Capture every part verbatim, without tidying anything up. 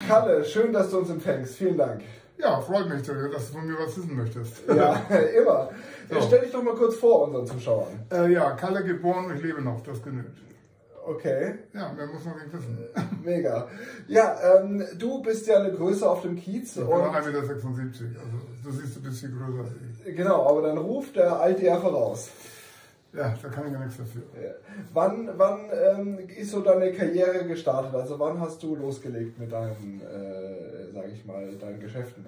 Kalle, schön, dass du uns empfängst. Vielen Dank. Ja, freut mich, dass du von mir was wissen möchtest. Ja, immer. So. Stell dich doch mal kurz vor unseren Zuschauern. Äh, ja, Kalle geboren und ich lebe noch, das genügt. Okay. Ja, mehr muss man nicht wissen. Mega. Ja, ähm, du bist ja eine Größe auf dem Kiez. Ich bin auch ein Meter sechsundsiebzig, also du siehst, du bist viel größer als ich. Genau, aber dein Ruf, der eilt dir ja voraus. Ja, da kann ich ja nichts dafür. Ja. Wann, wann ähm, ist so deine Karriere gestartet? Also wann hast du losgelegt mit deinen, äh, sag ich mal, deinen Geschäften?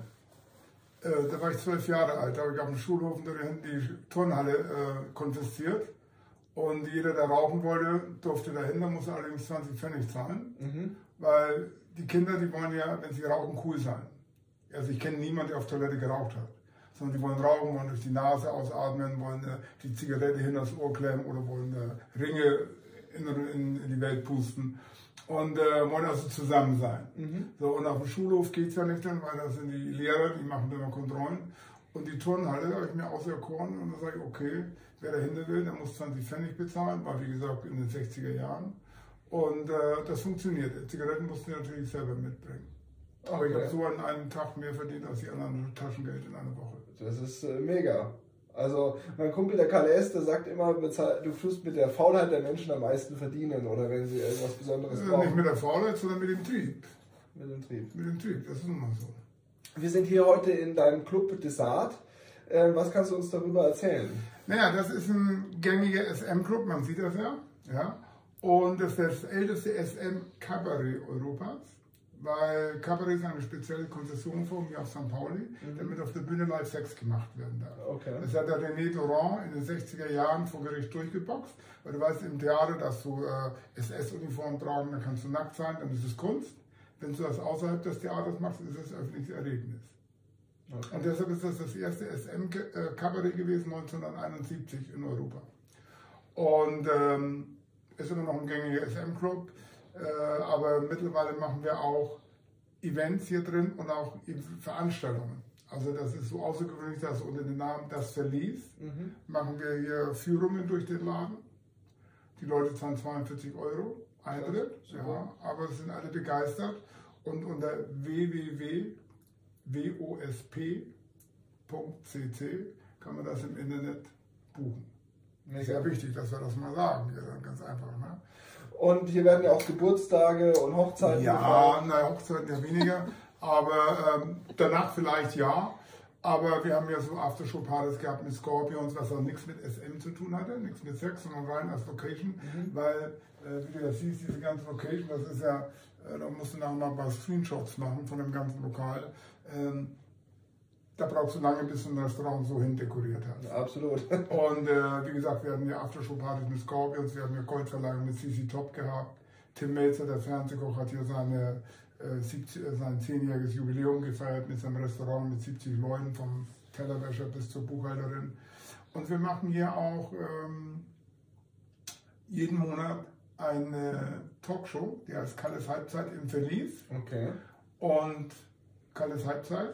Äh, da war ich zwölf Jahre alt, da habe ich auf dem Schulhof die Turnhalle äh, konfisziert. Und jeder, der rauchen wollte, durfte dahin, da musste allerdings zwanzig Pfennig zahlen. Mhm. Weil die Kinder, die wollen ja, wenn sie rauchen, cool sein. Also ich kenne niemanden, der auf Toilette geraucht hat. Sondern die wollen rauchen, wollen durch die Nase ausatmen, wollen äh, die Zigarette hinter das Ohr klemmen oder wollen äh, Ringe in, in, in die Welt pusten. Und äh, wollen also zusammen sein. Mhm. So, und auf dem Schulhof geht es ja nicht dann, weil da sind die Lehrer, die machen immer Kontrollen. Und die Turnhalle habe ich mir auserkoren und dann sage ich, okay, wer dahinter will, der muss zwanzig Pfennig bezahlen, war wie gesagt in den sechziger Jahren. Und äh, das funktionierte. Zigaretten mussten ich natürlich selber mitbringen. Aber okay. Ich habe so an einem Tag mehr verdient als die anderen Taschengeld in einer Woche. Das ist äh, mega. Also mein Kumpel, der Kalle S., der sagt immer, du tust mit der Faulheit der Menschen am meisten verdienen oder wenn sie irgendwas Besonderes brauchen. Nicht mit der Faulheit, sondern mit dem Trieb. Mit dem Trieb. Mit dem Trieb, das ist nun mal so. Wir sind hier heute in deinem Club Desart. Äh, was kannst du uns darüber erzählen? Naja, das ist ein gängiger S M-Club, man sieht das ja. ja. Und das ist das älteste S M-Cabaret Europas. Weil Cabaret ist eine spezielle Konzessionform hier auf Sankt Pauli, mhm. damit auf der Bühne live Sex gemacht werden darf. Okay. Das hat der René Durand in den sechziger Jahren vor Gericht durchgeboxt. Weil du weißt im Theater, dass du äh, S S-Uniform tragen, dann kannst du nackt sein, dann ist es Kunst. Wenn du das außerhalb des Theaters machst, ist es öffentliches Erlebnis. Okay. Und deshalb ist das das erste S M-Cabaret gewesen, neunzehnhunderteinundsiebzig in Europa. Und ähm, ist immer noch ein gängiger S M-Club. Äh, aber mittlerweile machen wir auch Events hier drin und auch Veranstaltungen. Also das ist so außergewöhnlich, dass unter dem Namen Das Verlies mhm. machen wir hier Führungen durch den Laden. Die Leute zahlen zweiundvierzig Euro Eintritt, ja, aber es sind alle begeistert. Und unter w w w punkt wosp punkt c c kann man das im Internet buchen. Mega. Sehr wichtig, dass wir das mal sagen, hier ganz einfach. Ne? Und hier werden ja auch Geburtstage und Hochzeiten. Ja, naja, Hochzeiten ja weniger, aber ähm, danach vielleicht ja. Aber wir haben ja so Aftershow-Partys gehabt mit Scorpions, was auch nichts mit S M zu tun hatte, nichts mit Sex, sondern rein als Location. Mhm. Weil, äh, wie du ja siehst, diese ganze Location, das ist ja, äh, da musst du nachher mal ein paar Screenshots machen von dem ganzen Lokal. Ähm, da brauchst du lange, bis du ein Restaurant so hindekoriert hast. Ja, absolut. Und äh, wie gesagt, wir hatten ja Aftershow-Partys mit Scorpions, wir haben ja Goldverleihung mit C C Top gehabt. Tim Melzer, der Fernsehkoch, hat hier seine, äh, siebzig, äh, sein zehnjähriges Jubiläum gefeiert mit seinem Restaurant mit siebzig Leuten, vom Tellerwäscher bis zur Buchhalterin. Und wir machen hier auch ähm, jeden Monat eine Talkshow, die heißt Kalles Halbzeit im Verlies. Okay. Und Kalles Halbzeit.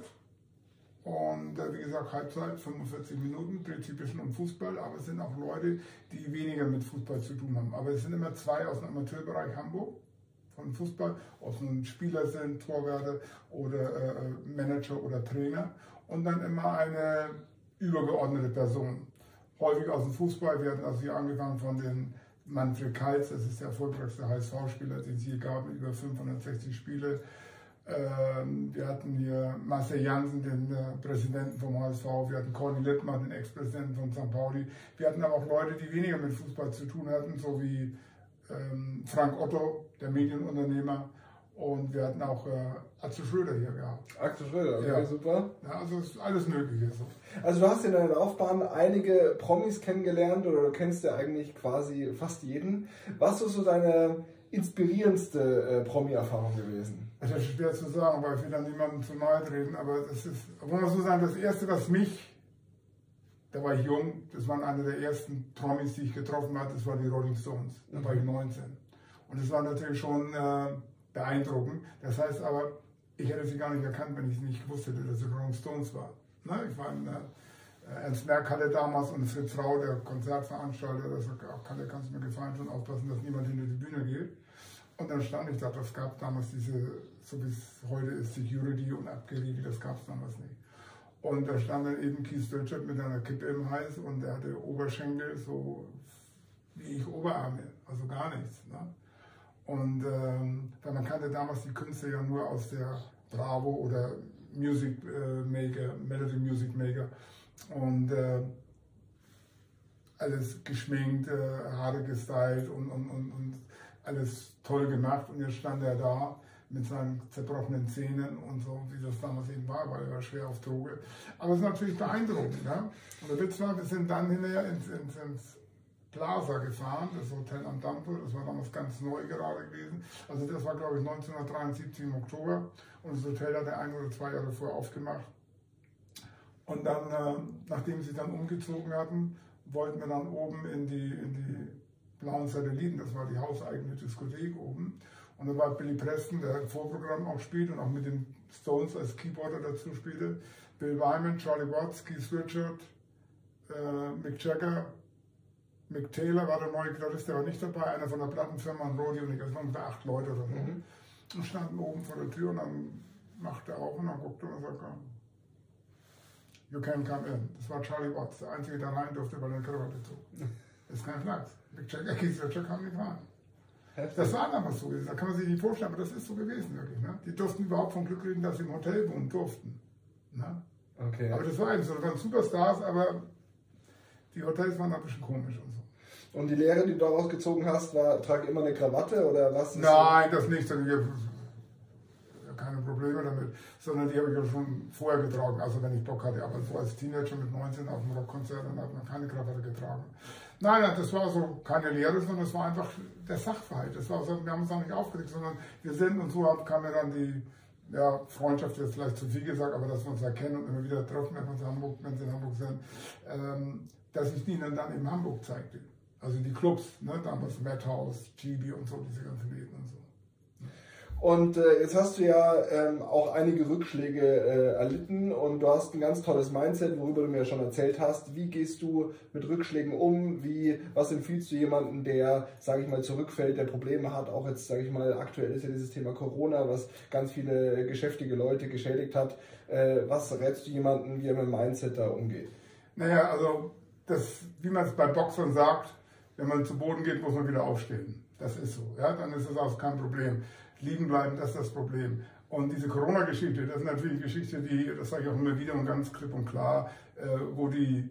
Und äh, wie gesagt, Halbzeit, fünfundvierzig Minuten, dreht sich ein bisschen um Fußball, aber es sind auch Leute, die weniger mit Fußball zu tun haben. Aber es sind immer zwei aus dem Amateurbereich Hamburg von Fußball, ob es nun Spieler sind, Torwärter oder äh, Manager oder Trainer. Und dann immer eine übergeordnete Person. Häufig aus dem Fußball werden also hier angefangen von den Manfred Kals, das ist der erfolgreichste H S V-Spieler, den es hier gab, mit über fünfhundertsechzig Spiele. Wir hatten hier Marcel Jansen, den äh, Präsidenten vom H S V, wir hatten Corny Littmann, den Ex-Präsidenten von Sankt Pauli. Wir hatten aber auch Leute, die weniger mit Fußball zu tun hatten, so wie ähm, Frank Otto, der Medienunternehmer. Und wir hatten auch äh, Atze Schröder hier gehabt. Atze Schröder, okay, ja. Super. Ja, also ist alles Mögliche. So. Also du hast in deiner Laufbahn einige Promis kennengelernt oder du kennst ja eigentlich quasi fast jeden. Was ist so deine inspirierendste äh, Promi-Erfahrung gewesen? Das ist schwer zu sagen, weil wir dann niemandem zu nahe treten, aber das ist, wollen wir so sagen, das erste, was mich, da war ich jung, das waren eine der ersten Promis, die ich getroffen habe, das war die Rolling Stones, da war ich neunzehn. Und das war natürlich schon äh, beeindruckend, das heißt aber, ich hätte sie gar nicht erkannt, wenn ich nicht gewusst hätte, dass sie Rolling Stones war. Ne? Ich war in äh, Ernst Merck hatte damals und Fritz Rau, der Konzertveranstalter, der sagt, ach Kalle, kannst du mir gefallen, schon aufpassen, dass niemand hinter die Bühne geht. Und dann stand ich da, das gab damals diese, so wie es heute ist, Security und abgeriegelt, das gab es damals nicht. Und da stand dann eben Keith Richards mit einer Kippe im Hals und der hatte Oberschenkel so wie ich Oberarme, also gar nichts. Ne? Und ähm, weil man kannte damals die Künstler ja nur aus der Bravo oder Music äh, Maker, Melody Music Maker und äh, alles geschminkt, äh, Haare gestylt und, und, und, und alles toll gemacht. Und jetzt stand er da mit seinen zerbrochenen Zähnen und so, wie das damals eben war, weil er war schwer auf Droge. Aber es ist natürlich beeindruckend. Ne? Und der Witz war, wir sind dann hinterher ins, ins, ins Plaza gefahren, das Hotel am Dampel, das war damals ganz neu gerade gewesen. Also das war, glaube ich, neunzehnhundertdreiundsiebzig im Oktober und das Hotel hat er ein oder zwei Jahre vorher aufgemacht. Und dann, äh, nachdem sie dann umgezogen hatten, wollten wir dann oben in die, in die blauen Satelliten, das war die hauseigene Diskothek oben. Und da war Billy Preston, der ein Vorprogramm auch spielt und auch mit den Stones als Keyboarder dazu spielte. Bill Wyman, Charlie Watts, Keith Richards, äh, Mick Jagger, Mick Taylor war der neue Gitarrist, der war nicht dabei, einer von der Plattenfirma und Roddy und ich, das waren ungefähr acht Leute oder so. Mhm. Und standen oben vor der Tür und dann machte er auf und dann guckte und sagte, you can come in. Das war Charlie Watts, der Einzige, der rein durfte, weil er eine Krawatte trug. Das ist kein Platz. Mick Jagger, Keith Richards kam nicht rein. Das war damals so, da kann man sich nicht vorstellen, aber das ist so gewesen wirklich. Ne? Die durften überhaupt vom Glück reden, dass sie im Hotel wohnen durften. Ne? Okay. Aber das war eben so, das waren Superstars, aber die Hotels waren ein bisschen komisch und so. Und die Lehre, die du daraus gezogen hast, war, trag immer eine Krawatte oder was? Nein, das nicht. Ich habe keine Probleme damit, sondern die habe ich ja schon vorher getragen, also wenn ich Bock hatte. Aber so als Teenager mit neunzehn auf dem Rockkonzert, dann hat man keine Krawatte getragen. Nein, nein, das war so keine Lehre, sondern das war einfach der Sachverhalt. Das war so, wir haben uns auch nicht aufgeregt, sondern wir sind und so kam mir dann die ja, Freundschaft, jetzt vielleicht zu viel gesagt, aber dass wir uns erkennen und immer wieder treffen, wenn wir in Hamburg, wenn sie in Hamburg sind, ähm, dass ich ihnen dann in Hamburg zeigte. Also die Clubs, ne, damals Madhouse, G B und so, diese ganzen Läden und so. Und äh, jetzt hast du ja ähm, auch einige Rückschläge äh, erlitten und du hast ein ganz tolles Mindset, worüber du mir ja schon erzählt hast. Wie gehst du mit Rückschlägen um? Wie, was empfiehlst du jemandem, der, sage ich mal, zurückfällt, der Probleme hat? Auch jetzt, sage ich mal, aktuell ist ja dieses Thema Corona, was ganz viele geschäftige Leute geschädigt hat. Äh, was rätst du jemandem, wie er mit dem Mindset da umgeht? Naja, also das, wie man es bei Boxern sagt, wenn man zu Boden geht, muss man wieder aufstehen. Das ist so. Ja? Dann ist es auch kein Problem. Liegen bleiben, das ist das Problem. Und diese Corona-Geschichte, das ist natürlich eine Geschichte, die, das sage ich auch immer wieder und ganz klipp und klar, äh, wo die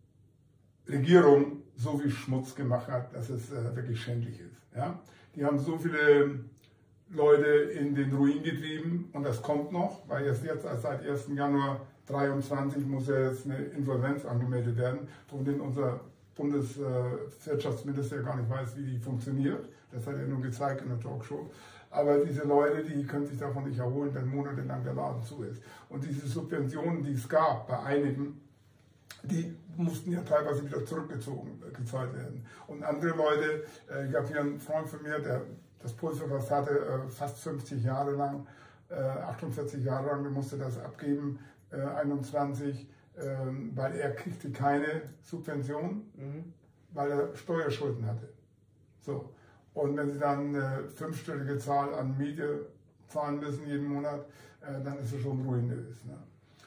Regierung so viel Schmutz gemacht hat, dass es äh, wirklich schändlich ist. Ja? Die haben so viele Leute in den Ruin getrieben und das kommt noch, weil jetzt, jetzt seit ersten Januar dreiundzwanzig muss ja jetzt eine Insolvenz angemeldet werden, von denen unser Bundeswirtschaftsminister gar nicht weiß, wie die funktioniert. Das hat er nur gezeigt in der Talkshow. Aber diese Leute, die können sich davon nicht erholen, wenn monatelang der Laden zu ist. Und diese Subventionen, die es gab bei einigen, die mussten ja teilweise wieder zurückgezogen, gezahlt werden. Und andere Leute, äh, ich habe hier einen Freund von mir, der das Pulverfass hatte, äh, fast fünfzig Jahre lang, äh, achtundvierzig Jahre lang, der musste das abgeben, äh, einundzwanzig, äh, weil er kriegte keine Subvention, mhm. weil er Steuerschulden hatte. So. Und wenn sie dann eine fünfstellige Zahl an Miete zahlen müssen jeden Monat, äh, dann ist es schon ruinös. Ne?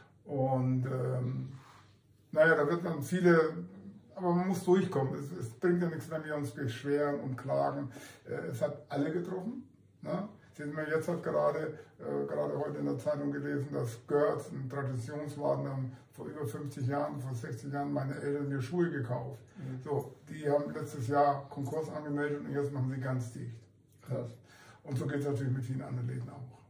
Und ähm, naja, da wird man viele, aber man muss durchkommen. Es, es bringt ja nichts, wenn wir uns beschweren und klagen. Äh, es hat alle getroffen. Ne? Sehen wir, jetzt hat gerade, äh, gerade heute in der Zeitung gelesen, dass Görz, ein Traditionswagen, haben vor über fünfzig Jahren, vor sechzig Jahren meine Eltern mir Schuhe gekauft. Mhm. So, die haben letztes Jahr Konkurs angemeldet und jetzt machen sie ganz dicht. Krass. Und so geht es natürlich mit vielen anderen Läden auch.